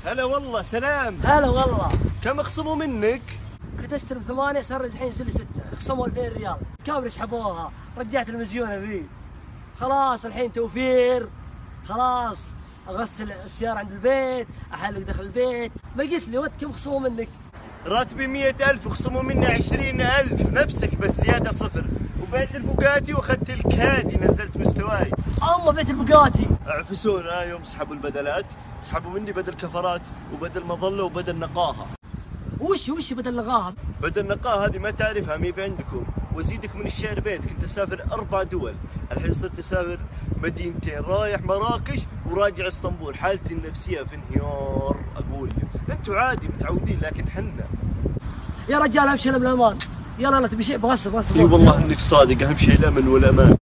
هلا والله، سلام. هلا والله. كم خصموا منك؟ كنت اشتري ب8 صار الحين يصير لي 6، خصموا 2000 ريال، كامل سحبوها، رجعت المزيونه ذي. خلاص الحين توفير، خلاص اغسل السيارة عند البيت، احلق داخل البيت. ما قلت لي وانت كم خصموا منك؟ راتبي 100,000 وخصموا مني 20,000، نفسك بس زيادة صفر. وبعت البوجاتي واخذت الكادي، نزلت مستواي. الله بعت البقاتي. عفسونا يوم سحبوا البدلات، سحبوا مني بدل كفرات وبدل مظلة وبدل نقاهة. وش بدل لغاها؟ بدل نقاهة هذه ما تعرفها، مي عندكم. وازيدك من الشعر بيت، كنت اسافر 4 دول، الحين صرت اسافر مدينتين، رايح مراكش وراجع اسطنبول. حالتي النفسية في انهيار اقول لك. انتوا عادي متعودين، لكن حنا يا رجال امشي بالامان. يلا لا تبي شيء بغصب. اي والله انك صادق، اهم شيء الامن والامان.